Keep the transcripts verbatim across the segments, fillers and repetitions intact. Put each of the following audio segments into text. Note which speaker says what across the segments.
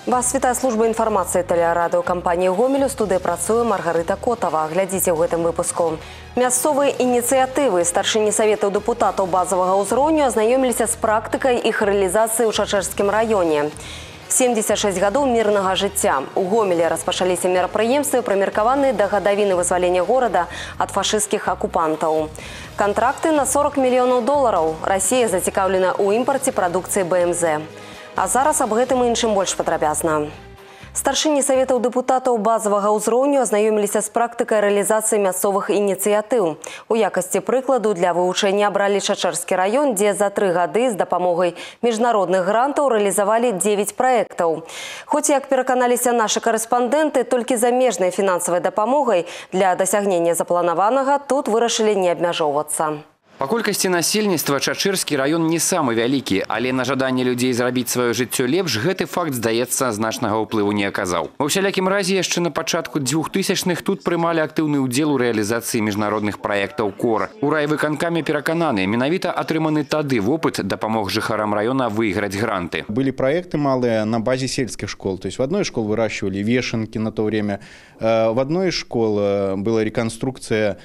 Speaker 1: Вас вітае служба інфармацыі тэлерадыёкампаніі «Гомель». У студыі працуе Маргарыта Котава. Глядзіце ў гэтым выпуску. Мясцовыя ініцыятывы старшыні саветаў дэпутатаў базавага ўзроўню азнаёміліся з практыкай іх рэалізацыі ў Чачэрскім раёне. семьдесят шесть гадоў мірнага жыцця. У Гомелі распачаліся мерапрыемствы, прымеркаваныя да гадавіны вызвалення горада ад фашысцкіх акупантаў. Кантракты на сорок мільёнаў долараў. Расія зацікаўлена ў імпарце прадукцыі бэ эм зэ. А зараз аб гэтым і іншым больш падрабязна. Старшыні саветаў дэпутатаў базавага ўзроўню азнаёміліся з практыкай рэалізацыі мясцовых ініцыятыў. У якасці прыкладу для вывучэння абралі Чачэрскі раён, дзе за тры гады з дапамогай міжнародных грантаў рэалізавалі дзевяць праектаў. Хоць, як пераканаліся нашы карэспандэнты, толькі замежнай фінансавай дапамогай для дасягнення запланаванага тут вырашылі не абмяжоўвацца.
Speaker 2: Па колькасці насельніцтва Чачэрскі раён не самы вялікі, але на жаданне людзей зрабіць сваё жыццё лепш гэты факт, здаецца, значнага ўплыву не аказаў. Ва ўсялякім разе яшчэ на пачатку двухтысячных тут прымалі актыўны ўдзел у рэалізацыі міжнародных праектаў КОР. У райвыканкаме перакананы, менавіта атрыманы тады вопыт дапамог жыхарам раёна выйграць гранты.
Speaker 3: Были проекты малые на базе сельских школ. То есть в одной из школ выращивали вешенки на то время, в одной из школ была реконструкция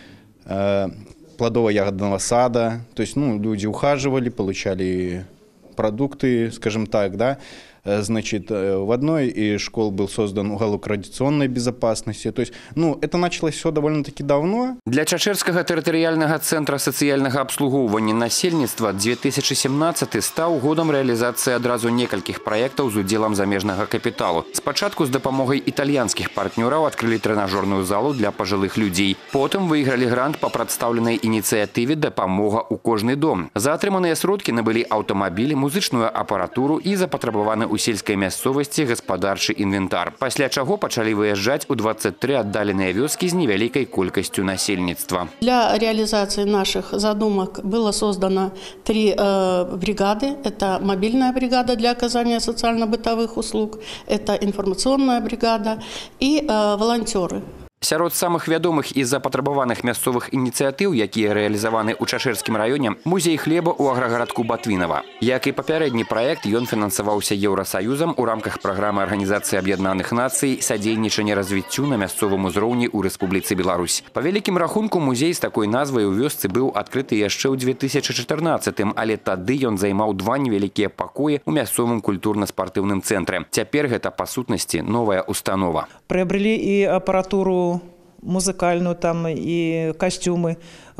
Speaker 3: плодово-ягодного сада, то есть ну, люди ухаживали, получали продукты, скажем так, да. Значит, в одной из школ был создан уголок радиационной безопасности. То есть, ну, это началось все довольно-таки давно.
Speaker 2: Для Чачэрскага тэрытарыяльнага цэнтра сацыяльнага абслугоўвання насельніцтва две тысячи семнадцатый стаў годам рэалізацыі адразу некалькіх праектаў з удзелам замежнага капіталу. Спачатку з дапамогай італьянскіх партнёраў адкрылі трэнажорную залу для пажылых людзей. Потым выйгралі грант па прадстаўленай ініцыятыве «Дапамога ў кожны дом». За атрыманыя сродкі набылі аўтамабіль, музычную апаратуру і запатрабаваны у сельскай мясцовасці гаспадарчы інвентар. Пасля чаго пачалі выязджаць у двадцать три аддаленыя вёскі з невялікай колькасцю насельніцтва.
Speaker 4: Для реализации наших задумок было создано три э, бригады. Это мобильная бригада для оказания социально-бытовых услуг, это информационная бригада и э, волонтеры.
Speaker 2: Сярод самых вядомых і запатрабаваных мясцовых ініцыятыў, якія рэалізаваны ў Чачэрскім раёне, музей хлеба ў аграгарадку Батвінава. Як і папярэдні праект, ён фінансаваўся Еўрасаюзам у рамках праграмы Арганізацыі Аб'яднаных Нацый «Садзейнічанне развіццю на мясцовым узроўні ў Рэспубліцы Беларусь». Па вялікім рахунку, музей з такой назвай у вёсцы быў адкрыты яшчэ ў две тысячи чатырнаццатым, але тады ён займаў два невялікія пакоі ў мясцовым культурна-спартыўным цэнтры. Цяпер гэта, па сутнасці, новая установа.
Speaker 5: Приобрели и аппаратуру музыкальную, там и костюмы,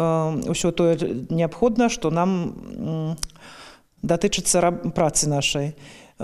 Speaker 5: все то необходимо, что нам датычыцца працы нашай.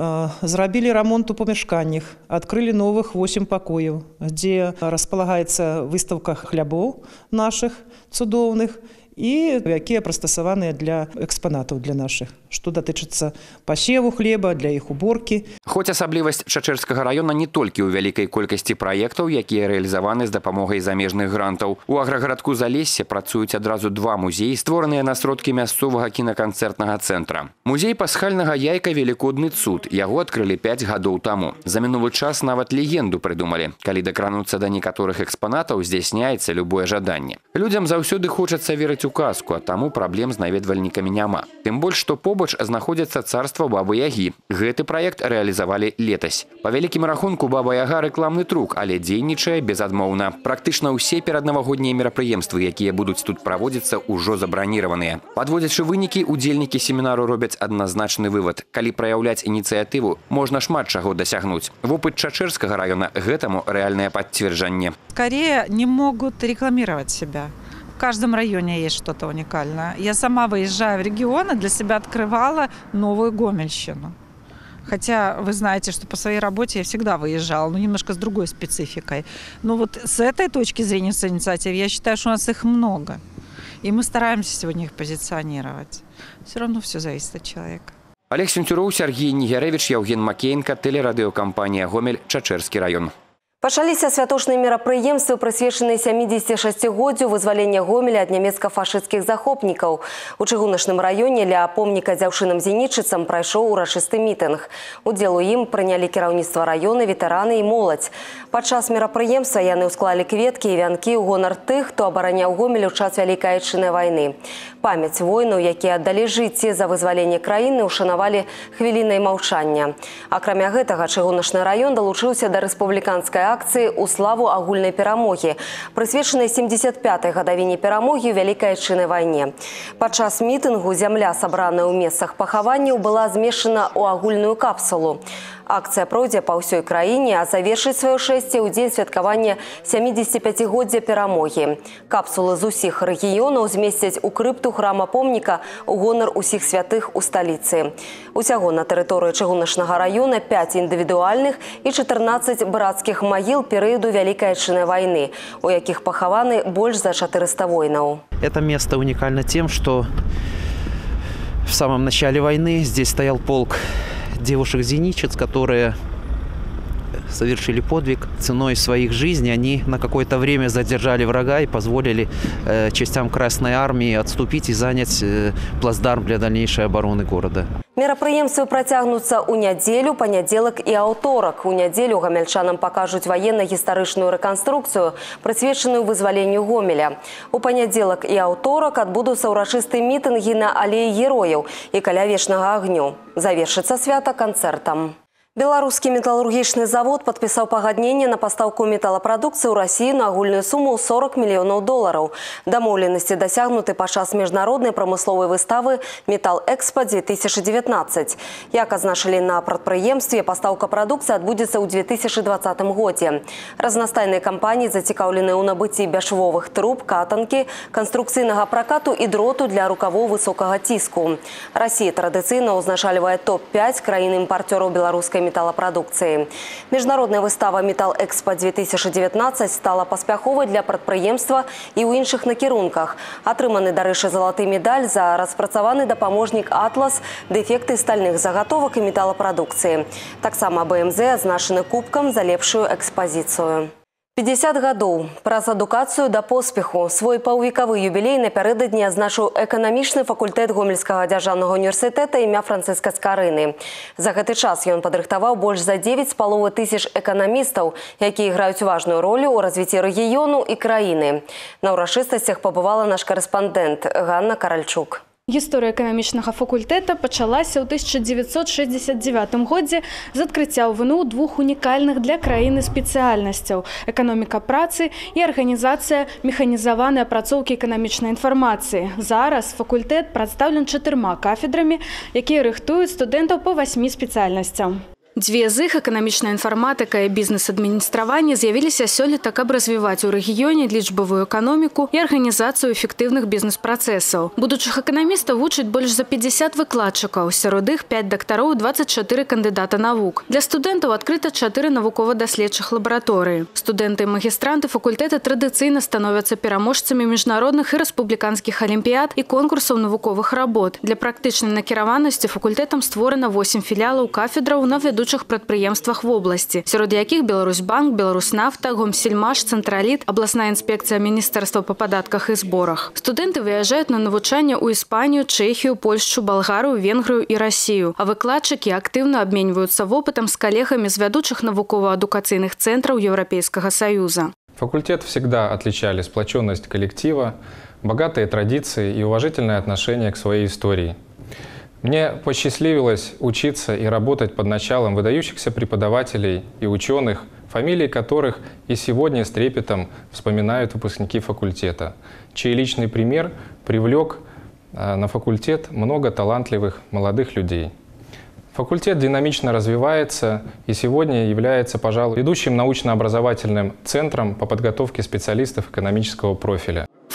Speaker 5: Зрабілі ремонт у памяшканнях, открыли новых восемь покоев, где располагается выставка хлябоў наших цудоўных и якія прыстасаваныя для экспанатаў для наших, што датычыцца пасеву хлеба, для іх уборкі.
Speaker 2: Хоць асаблівасць Чачэрскага раёна не толькі ў вялікай колькасці праектаў, якія рэалізаваны з дапамогай замежных грантаў. У аграгарадку Залессе працуюць адразу два музеі, створаныя на сродкі мясцовага кінаканцэртнага цэнтра. Музей пасхальнага яйка «Велікодны цуд». Яго адкрылі пяць гадоў таму. За мінулы час нават легенду прыдумалі. Калі дакрануцца да некаторых экспанатаў, здзяйсняецца любое жаданне. Людзям заўсёды хочацца верыць у казку, а таму праблем з наведвальнікамі няма. Тым больш, што побач знаходзіцца царства Бабы-Ягі. Гэты праект рэалізавалі летась. Па вялікім рахунку Баба-Яга рэкламны трук, але дзейнічае безадмоўна. Практычна ўсе пераднавагоднія мерапрыемствы, якія будуць тут праводзіцца, ужо забраніраваныя. Падводзячы вынікі, удзельнікі семінару робяць адназначны вывад. Калі праяўляць ініцыятыву, можна шмат чаго дасягнуць. Вопыт Чачэрскага раёна гэтаму рэальнае пацверджанне.
Speaker 6: Скорее не могут рекламировать себя. В каждом районе есть что-то уникальное. Я сама, выезжая в регионы, для себя открывала новую Гомельщину. Хотя вы знаете, что по своей работе я всегда выезжала, но немножко с другой спецификой. Но вот с этой точки зрения, с инициатив, я считаю, что у нас их много. И мы стараемся сегодня их позиционировать. Все равно все зависит от человека.
Speaker 2: Олег Сентюроў, Сергей Нигеревич, Евген Макеенко, телерадиокомпания «Гомель», Чачэрскі раён.
Speaker 1: Пачаліся святочныя мерапрыемствы, прысвечаныя сямідзесяцішасцігоддзю вызвалення Гомеля ад нямецка-фашысцкіх захопнікаў. У чыгуначным раёне ля помніка дзяўчынам-зенітчыцам прайшоў урачысты мітынг. Удзел у ім прынялі кіраўніцтва раёна, ветэраны і моладзь. Падчас мерапрыемства яны ўсклалі кветкі і вянкі ў гонар тых, хто абараняў Гомель у час Вялікай Айчыннай вайны. Памяць воінаў, якія аддалі жыцці за вызваленне краіны, ушанавалі хвілінай маўчання. Акрамя гэтага, чыгуначны раён далучыўся да рэспубліканскай акцыі ў славу агульнай перамогі, прысвечанай сямдзесят пятай гадавіне перамогі ў Вялікай Айчыннай вайне. Падчас мітынгу зямля, сабраная ў месцах пахаванняў, была змешчана ў агульную капсулу. Акцыя пройдзе па ўсёй краіне, а завершыць сваё шэсце ў дзень святкавання сямідзесяціпяцігоддзя перамогі. Капсулы з усіх рэгіёнаў змесцяць у крыпту храма-помніка ў гонар усіх святых у сталіцы. Усяго на тэрыторыі чыгуначнага раёна пяць індывідуальных і чатырнаццаць брацкіх магіл перыяду Вялікай Айчыннай вайны, у якіх пахаваны больш за четыреста воинов.
Speaker 7: Это место уникально тем, что в самом начале войны здесь стоял полк девушек-зенитчиц, которые совершили подвиг. Ценой своих жизней они на какое-то время задержали врага и позволили э, частям Красной Армии отступить и занять э, плацдарм для дальнейшей обороны города.
Speaker 1: Мерапрыемствы працягнуцца ў нядзелю, панядзелак і аўторак. У нядзелю гамельчанам пакажуць ваенна-гістарычную рэканструкцыю, прысвечаную вызваленню Гомеля. У панядзелак і аўторак адбудуцца ўрачыстыя мітынгі на алеі герояў і каля вечнага агню. Завершыцца свята канцэртам. Беларускі металургічны завод падпісаў пагадненне на пастаўку металапрадукцыі ў Расію на агульную суму ў сорок мільёнаў долараў. Дамоўленасці дасягнуты падчас міжнароднай прамысловай выставы «Метал-Экспа две тысячи девятнадцать». Як адзначылі на прадпрыемстве, пастаўка прадукцыі адбудзецца ў две тысячи двадцатым годзе. Разнастайныя кампаніі зацікаўленыя ў набыцці бяшвовых труб, катанкі, канструкцыйнага пракату і дроту для рукавоў высокага ціску. Расія традыцыйна ўзначальвае топ пять краін-імпарцёраў беларускай металлопродукции. Международная выстава «Метал-Экспа две тысячи девятнадцать» стала паспяховай для прадпрыемства і ў іншых накірунках. Атрыманы, дарэчы, залаты медаль за распрацаваны дапаможнік «Атлас», дэфекты стальных загатовак і металлопродукции. Таксама бэ эм зэ адзначаны кубкам за лепшую экспазіцыю. пятьдесят гадоў. Праз адукацыю да поспеху. Свой паўвекавы юбілей напярэдадні адзначыў эканамічны факультэт Гомельскага дзяржаўнага універсітэта імя Францыска Скарыны. За гэты час ён падрыхтаваў больш за дзевяць з паловай тысяч эканамістаў, якія граюць важную ролю ў развіцці рэгіёну і краіны. На ўрачыстасцях пабывала наш карэспандэнт Ганна Каральчук.
Speaker 8: Гісторыя эканамічнага факультэта пачалася ў тысяча дзевяцьсот шэсцьдзесят дзевятым годзе з адкрыцця ў ВНУ двух унікальных для краіны спецыяльнасцяў – эканоміка працы і арганізацыя механізаванай апрацоўкі эканамічнай інфармацыі. Зараз факультэт прадстаўлен чатырма кафедрамі, якія рыхтуюць студэнтаў па васьмі спецыяльнасцям. Дзве з іх, эканамічная інфарматыка і бізнес-адміністраванне, з'явіліся сёлета, каб развіваць у рэгіёне лічбавую эканоміку і арганізацыю эфектыўных бізнес-працэсаў. Будучых эканамістаў вучаць больш за пятьдесят выкладчыкаў, сярод іх пяць дактароў і двадцать чатыры кандыдата навук. Для студэнтаў адкрыта чатыры навукова-даследчых лабараторыі. Студэнты і магістранты факультэта традыцыйна становяцца пераможцамі міжнародных і рэспубліканскіх алімпіяд і конкурсаў навуковых работ. Для практычнай накіраванасці факультэтам створана восемь філіялаў кафедраў на ведучых прадпрыемствах в области, сярод якіх Беларусьбанк, Беларуснафта, Гомсельмаш, Цэнтраліт, абласная інспекцыя Міністэрства па падатках і зборах. Студэнты выязджаюць на навучанне ў Іспанію, Чэхію, Польшчу, Балгарыю, Венгрыю і Расію, а выкладчыкі актыўна абменьваюцца вопытам з калегамі з вядучых навукова-адукацыйных цэнтраў Еўрапейскага Саюза.
Speaker 9: Факультет всегда отличали сплоченность коллектива, богатые традиции и уважительное отношение к своей истории. Мне посчастливилось учиться и работать под началом выдающихся преподавателей и ученых, фамилии которых и сегодня с трепетом вспоминают выпускники факультета, чей личный пример привлек на факультет много талантливых молодых людей. Факультет динамично развивается и сегодня является, пожалуй, ведущим научно-образовательным центром по подготовке специалистов экономического профиля.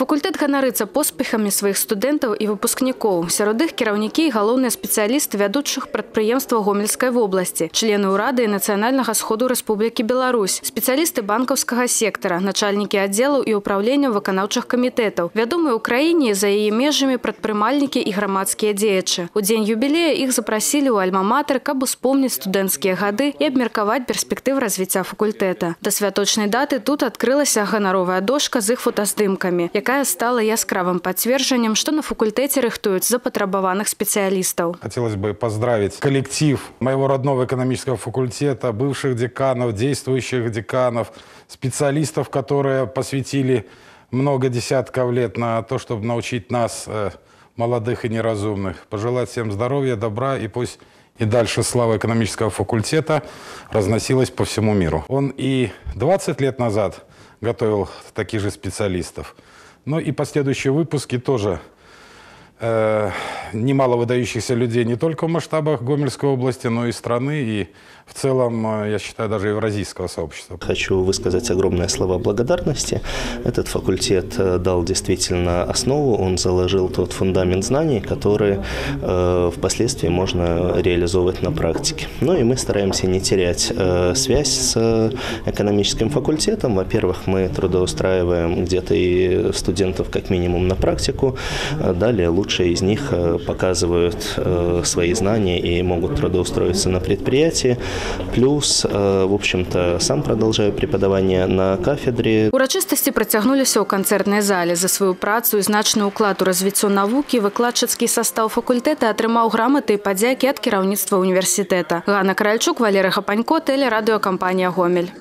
Speaker 8: Факультэт ганарыцца поспехамі сваіх студэнтаў і выпускнікоў. Сярод іх кіраўнікі і галоўныя спецыялісты вядучых прадпрыемстваў Гомельскай вобласці, члены ўрада і Нацыянальнага сходу Рэспублікі Беларусь, спецыялісты банкаўскага сектара, начальнікі аддзелаў і ўпраўленняў выканаўчых камітэтаў, вядомыя ў краіне за яе межамі прадпрымальнікі і грамадскія дзеячы. У дзень юбілея іх запрасілі ў альма-матэр, каб успомніць студэнцкія гады і абмеркаваць перспектыў развіцця факультэта. Да святочнай даты тут адкрылася ганаровая дошка з іх фотаздымкамі, якая стала яскравым пацверджаннем, што на факультэце рыхтуюць запатрабаваных спецыялістаў.
Speaker 10: Хотелось бы поздравить коллектив моего родного экономического факультета, бывших деканов, действующих деканов, специалистов, которые посвятили много десятков лет на то, чтобы научить нас, молодых и неразумных. Пожелать всем здоровья, добра, и пусть и дальше слава экономического факультета разносилась по всему миру. Он и двадцать лет назад готовил таких же специалистов. Ну и последующие выпуски тоже э, немало выдающихся людей не только в масштабах Гомельской области, но и страны, и в целом, я считаю, даже евразийского сообщества.
Speaker 11: Хочу высказать огромные слова благодарности. Этот факультет дал действительно основу, он заложил тот фундамент знаний, который э, впоследствии можно реализовывать на практике. Ну и мы стараемся не терять э, связь с экономическим факультетом. Во-первых, мы трудоустраиваем где-то и студентов как минимум на практику. Далее лучшие из них показывают э, свои знания и могут трудоустроиться на предприятии. Плюс, в общем-то, сам продолжаю преподавание на кафедре.
Speaker 8: Урачыстасці працягнуліся ў канцэртнай зале. За сваю працу і значны ўклад у развіццё навукі выкладчыцкі састаў факультэта атрымаў граматы і падзякі ад кіраўніцтва універсітэта. Ганна Каральчук, Валерий Хапанько, тэлерадыёкампанія «Гомель».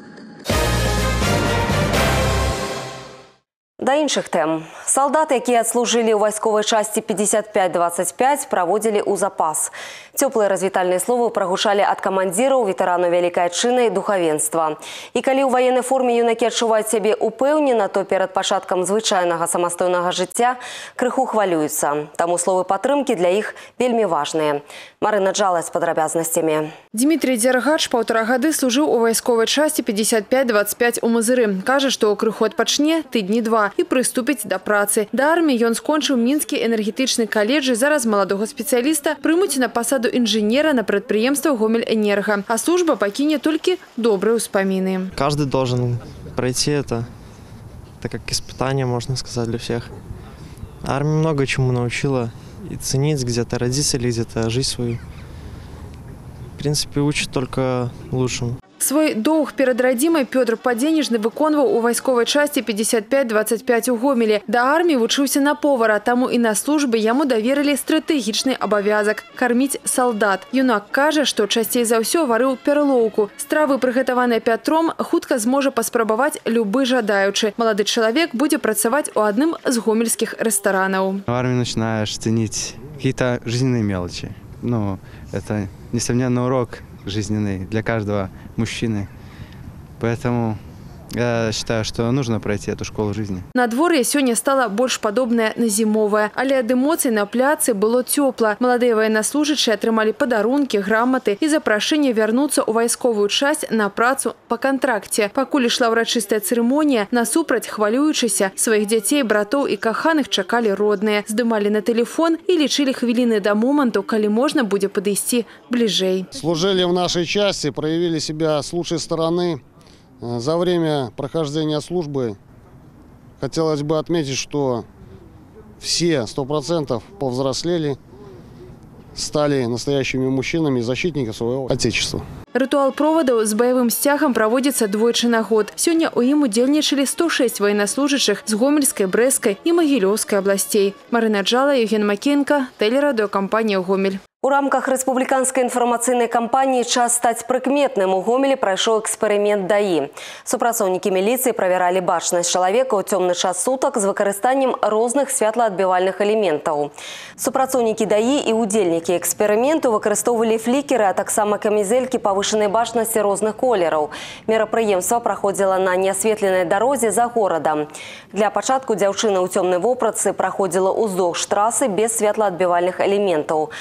Speaker 1: Да іншых тэм. Салдаты, якія адслужылі ў вайсковай часці пятьдесят пять двадцать пять, праводзілі ў запас. Цёплыя развітальныя словы прагучалі ад камандзіраў, ветэранаў вялікай адчыны і духавенства. І калі ў ваеннай форме юнакі адчуваюць сябе упэўнена, то перад пачаткам звычайнага самастойнага жыцця крыху хвалююцца. Таму словы падтрымкі для іх вельмі важныя. Марына Джала з падрабязнасцямі.
Speaker 12: Дмітрий Дзяргач паўтара гады служыў у вайсковай часці пятьдесят пять двадцать пять у Мазыры. Кажа, што крыху адпачне тыдні два і прыступіць да працы. Да арміі ён скончыў мінскі энергетычны каледж і зараз маладога спецыяліста прымуць на пасаду инженера на предприемство Гомельэнерго, а служба покине только добрые успомины.
Speaker 13: Каждый должен пройти это, так как испытание, можно сказать, для всех. Армия много чему научила, и ценить где-то родителей, где-то жизнь свою. В принципе, учат только лучшему.
Speaker 12: Свой доўг перад радзімай Пётр Падзенежны выконваў у вайсковай часці пятьдесят пять двадцать пять у Гомелі. Да арміі вучыўся на повара, таму і на службе яму даверылі стратэгічны абавязак – карміць салдат. Юнак кажа, што часцей за ўсё варыў перлоўку. Стравы, прыгатаваныя Пятром, хутка зможа паспрабаваць любы жадаючы. Малады чалавек будзе працаваць у адным з гомельскіх рэстаранаў.
Speaker 14: В армии начинаешь ценить какие-то жизненные мелочи. Ну, это несомненно урок жизненный для каждого мужчины. Поэтому я считаю, что нужно пройти эту школу жизни.
Speaker 12: Надвор'е сёння стала больш падобнае на зімовае, але ад эмоцый на пляцы было цёпла. Маладыя военнослужащие атрымалі падарункі, граматы і запрашэнне вярнуцца ў вайсковую часць на працу па кантракце. Пакуль ішла ўрачыстая цырымонія, насупраць хвалюючыся сваіх дзяцей, братоў і каханых чакалі родныя, здымалі на тэлефон і лічылі хвіліны да моманту, калі можна будзе падысці бліжэй.
Speaker 15: Служили в нашей части, проявили себя с лучшей стороны. За время прохождения службы хотелось бы отметить, что все сто процентов повзрослели, стали настоящими мужчинами и защитниками своего отечества.
Speaker 12: Ритуал проводов с боевым стягом проводится двойчы на год. Сегодня у ім удзельнічалі сто шесть военнослужащих з Гомельской, Брестской и Могилевской областей. Марина Джала, Евген Макенко, телерадиокомпания «Гомель».
Speaker 1: У рамках рэспубліканскай інфармацыйнай кампаніі «Час стаць прыкметным» у Гомелі прайшоў эксперымент ДАІ. Супрацоўнікі міліцыі правяралі бачнасць чалавека ў цёмны час сутак з выкарыстаннем розных святлаадбівальных элементаў. Супрацоўнікі ДАІ і удзельнікі эксперыменту выкарыстоўвалі флікеры, а таксама камізэлькі павышанай бачнасці розных колераў. Мерапрыемства праходзіла на неасветленай дарозе за горадам. Для пачатку дзяўчына ў цёмнай вопратцы праходзіла ўздоўж трасы без святлаадбівальных элементаў. Пры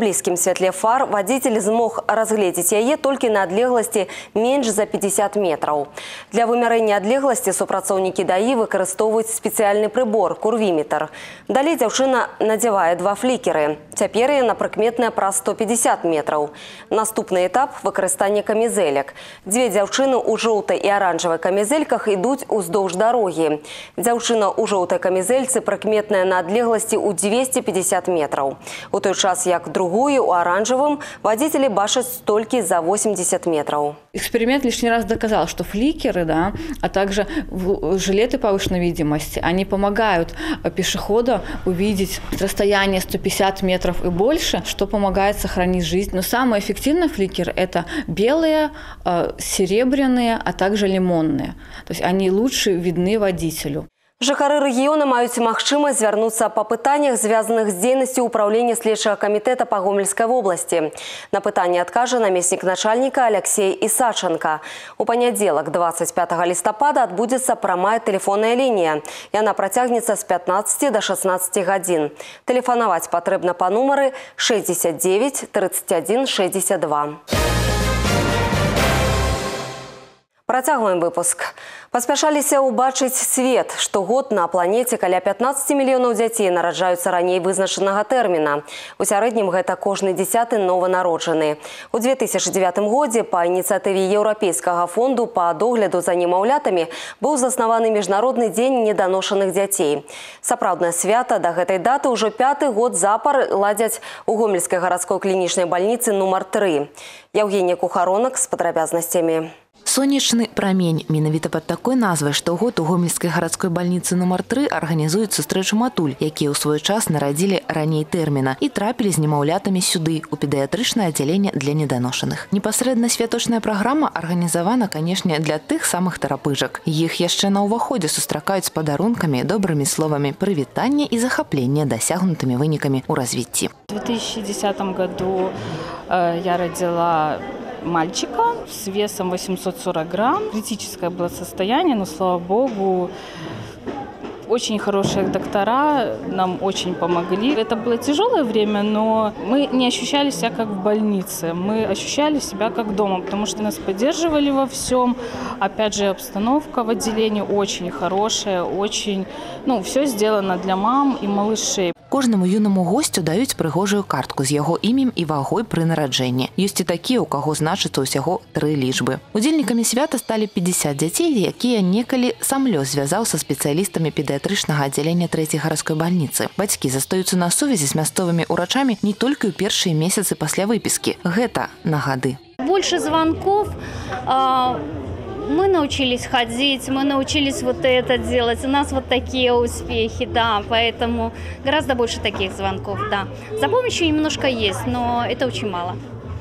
Speaker 1: блізкім святле фар водитель змог разгледзець яе толькі на адлегласці менш за пятьдесят метраў. Для вымярэння адлегласці супрацоўнікі ДАІ выкарыстоўваюць спецыяльны прыбор – курвіметр. Далей дзяўчына надзявае два флікеры. Цяпер яна прыкметная праз сто пятьдесят метраў. Наступны этап – выкарыстанне камізэлек. Дзве дзяўчыны ў жоўтай і аранжавай камізэльках ідуць уздоўж дарогі. Дзяўчына ў жоўтай камізэльцы прыкметная на адлегласці ў двести пятьдесят метраў. У той час, як другую, у оранжевом, водители бачат только за восемьдесят метров.
Speaker 16: Эксперимент лишний раз доказал, что фликеры, да, а также жилеты повышенной видимости, они помогают пешеходу увидеть расстояние сто пятьдесят метров и больше, что помогает сохранить жизнь. Но самый эффективный фликер – это белые, серебряные, а также лимонные. То есть они лучше видны водителю.
Speaker 1: Жыхары рэгіёна маюць магчымасць звярнуцца па пытаннях, звязаных з дзейнасцю ўпраўлення следчага камітэта па Гомельскай вобласці. На пытанне адкажа намеснік начальніка Алексей Ісаченко. У панядзелак, двадцать пятого лістапада, адбудзецца прамая тэлефонная лінія. Яна працягнецца з пятнадцати до шестнадцати гадзін. Тэлефанаваць патрэбна па нумары шестьдесят девять тридцать один шестьдесят два. Працягваем выпуск. Паспяшаліся ўбачыць свет. Штогод на планеце каля пятнадцати мільёнаў дзяцей нараджаюцца раней вызначанага тэрміна. У сярэднім гэта кожны дзесяты нованароджаны. У две тысячи девятым годзе па ініцыятыве Еўрапейскага фонду па догляду за немаўлятамі быў заснаваны Міжнародны дзень неданошаных дзяцей. Сапраўднае свята да гэтай даты ўжо пяты год запар ладзяць у Гомельскай гарадской клінічнай бальніцы нумар тры. Евгения Кухаронок з падрабязнасцямі.
Speaker 17: Сонечны прамень. Менавіта пад такой назвай штогод у Гомельскай гарадской бальніцы нумар тры арганізуюць сустрэчу матуль, якія ў свой час нарадзілі раней тэрміна і трапілі з немаўлятамі сюды, у педыятрычнае аддзяленне для неданошаных. Непасрэдна святочная праграма арганізавана, канешне, для тых самых тарапыжак. Іх яшчэ на ўваходзе сустракаюць з падарункамі, добрымі словамі, прывітання і захаплення дасягнутымі вынікамі ў развіцці.
Speaker 18: В две тысячи десятом году э, я родила мальчика с весом восемьсот сорок грамм. Критическое было состояние, но, слава богу, очень хорошие доктора нам очень помогли. Это было тяжелое время, но мы не ощущали себя как в больнице. Мы ощущали себя как дома, потому что нас поддерживали во всем. Опять же, обстановка в отделении очень хорошая, очень, ну, все сделано для мам и малышей.
Speaker 17: Кожнаму юнаму гостю даюць прыгожую картку з яго імем і вагой пры нараджэнні. Ёсць і такія, у каго значыцца ўсяго тры лічбы. Удзельнікамі свята сталі пятьдесят дзяцей, якія некалі сам лёс звязаў са спецыялістамі педыятрычнага аддзялення трэцяй гарадской бальніцы. Бацькі застаюцца на сувязі з мясцовымі ўрачамі не толькі ў першыя месяцы пасля выпіскі. Гэта на гады.
Speaker 19: Больше звонков. А... Мы научились ходить, мы научились вот это делать. У нас вот такие успехи, да, поэтому гораздо больше таких звонков, да. За помощью немножко есть, но это очень мало.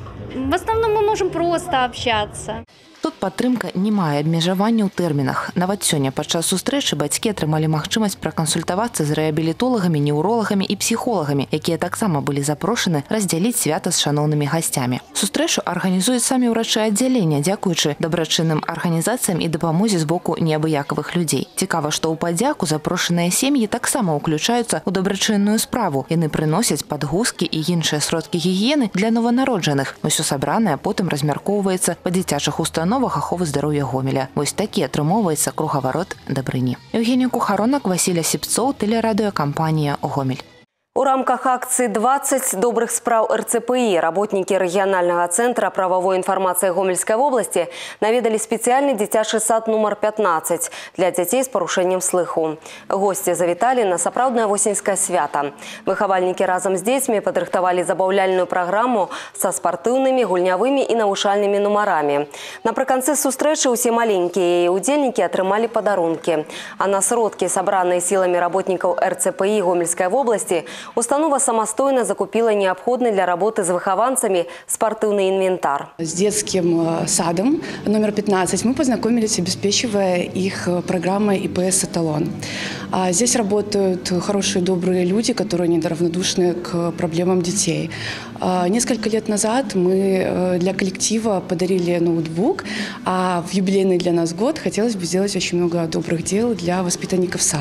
Speaker 19: В основном мы можем просто общаться.
Speaker 17: Тут падтрымка не мае абмежавання ў тэрмінах. Нават сёння падчас сустрэчы бацькі атрымалі магчымасць пракансультавацца з рэабілітолагамі, неўролагамі і псіхолагамі, якія таксама былі запрошаны раздзяліць свята з шаноўнымі гасцямі. Сустрэчу арганізуюць самі ўрачы аддзялення, дзякуючы дабрачынным арганізацыям і дапамозе з боку неабыякавых людзей. Цікава, што ў падзяку запрошаныя сем'і таксама ўключаюцца ў дабрачынную справу. Яны прыносяць падгузкі і іншыя сродкі гігіены для нованароджаных. Усё сабранае потым размяркоўваецца па дзіцячых установах аховы здароўя Гомеля. Вось такі атрымоўваецца кругаварот дабрыні. Евгения Кухаронок, Василь Осипцов, телерадиокомпания «Гомель».
Speaker 1: У рамках акции «двадцать добрых справ эр цэ пэ і» работники регионального центра правовой информации Гомельской области наведали специальный дзіцячы сад номер пятнадцать для детей с порушением слыху. Гости завітали на сапраўднае восеньскае свята. Выхавальники разом с детьми подрыхтовали забаўляльную программу со спортивными, гульнявыми и навушальными номерами. Напрыканцы сустрэчы усе маленькие удзельники атрымали подарунки. А на сродки, собранные силами работников эр цэ пэ і Гомельской области, установа самостойно закупила необходный для работы с выхованцами спортивный инвентарь.
Speaker 20: С детским садом номер пятнадцать мы познакомились, обеспечивая их программой и пэ эс «Эталон». Здесь работают хорошие, добрые люди, которые неравнодушны к проблемам детей. Несколько лет назад мы для коллектива подарили ноутбук, а в юбилейный для нас год хотелось бы сделать очень много добрых дел для воспитанников сада.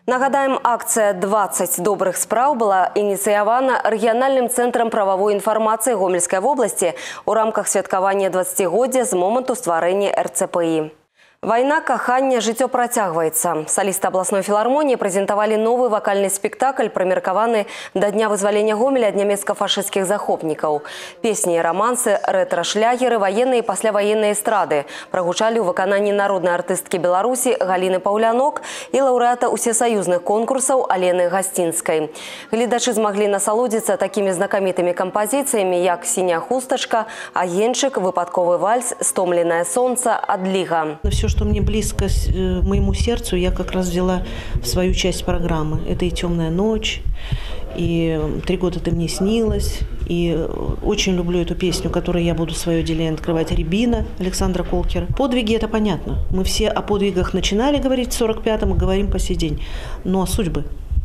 Speaker 1: Нагадаем, акция «двадцать добрых спраў» была инициирована региональным центром правовой информации Гомельской области в рамках святкавання двадцатигоддзя з моманту стварэння эр цэ пэ і. Война, каханне, жыццё працягваецца. Солисты областной филармонии презентовали новый вокальный спектакль, промеркаваны до Дня вызволения Гомеля от немецко-фашистских захопников. Песни и романсы, ретро-шлягеры, военные и послевоенные эстрады прогучали у выканании народной артистки Беларуси Галины Паўлянок и лауреата усесоюзных конкурсов Алены Гостинской. Гледачи смогли насолодиться такими знакомитыми композициями, как «Синяя хусточка», «Агенчик», «Выпадковый вальс», «Стомленное солнце», «Адлига».
Speaker 21: Все, что мне близко моему сердцу, я как раз взяла в свою часть программы. Это и «Темная ночь», и «Три года ты мне снилась». И очень люблю эту песню, которой я буду свое отделение открывать, «Рябина» Александра Колкера. Подвиги – это понятно. Мы все о подвигах начинали говорить в сорок пятом и говорим по сей день. Но судьбы.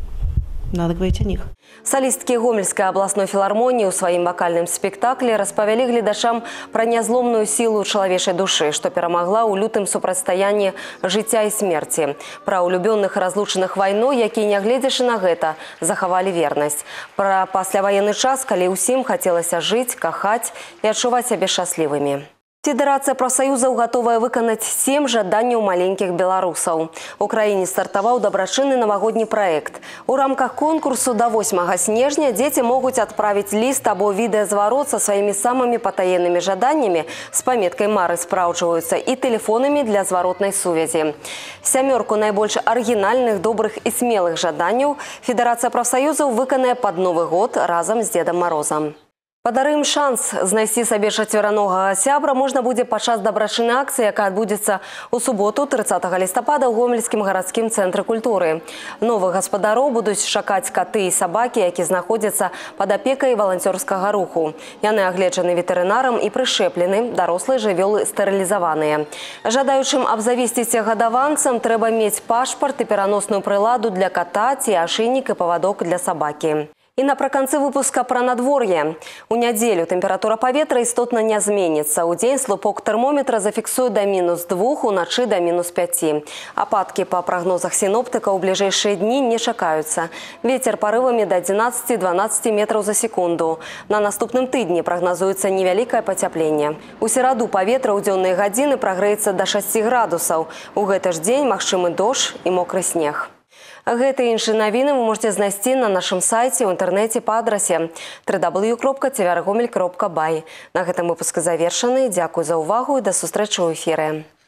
Speaker 21: Надо говорить о них.
Speaker 1: Солистки Гомельской областной филармонии у своим вокальным спектакле распавялі гледачам про нязломную силу человечей души, что перамагла у лютым супрацьстаянні жыцця и смерти. Про улюбленных разлученных войной, якія, нягледзячы на гэта, захавали верность. Про пасляваенны час, калі ўсім хацелася жить, кахать и адчуваць сябе шчаслівымі. Федерация профсоюзов готовая выканаць семь жаданняў маленьких белорусов. У краіне стартовал добрачынны новогодний проект. У рамках конкурсу до восьмага снежня дети могут отправить лист або видеозварот со своими самыми потаенными жаданнями с пометкой «Мары спраўджваюцца» и телефонами для зворотной связи. Сямерку наибольш оригинальных, добрых и смелых жаданняў Федерация профсоюзов выканае под Новый год разом с Дедом Морозом. Падарым шанс знайсці сабе чацвераногага сябра можна будзе падчас дабрачыннай акцыі, якая адбудзецца ў суботу трыццатага лістапада ў Гомельскім гарадскім цэнтры культуры. Новых гаспадароў будуць чакаць каты і сабакі, які знаходзяцца пад апекай валанцёрскага руху. Яны агледжаны ветэрынарам і прышэплены, дарослыя жывёлы стэрылізаваныя. Жадаючым абзавесціць гадаванцам трэба мець пашпарт і пераносную прыладу для ката ці ашыйнік і павадок для сабакі. И напрыканцы выпуска про надворье. У нядзелю температура паветра істотна не зменится. У дзень слупок термометра зафіксуе до минус двух, уначы до минус пяти. Ападки по прогнозах синоптика у ближайшие дни не чакаются. Ветер порывами до одиннадцати-дванадцати метров за секунду. На наступным тыдні прогнозуется невялікае пацяпленне. У сераду паветра ў дзённыя гадзіны прагрэецца до шасці градусаў. У гэты ж дзень магчымы дождж и мокрый снег. Гэты і іншыя навіны вы можете знайсці на нашым сайце ў інтэрнэце па адрасе дабл ю дабл ю дабл ю кропка цвяргомель кропка бай. На гэтым выпуск завершаны. Дзякуй за ўвагу і да сустрэчы ў эфіры.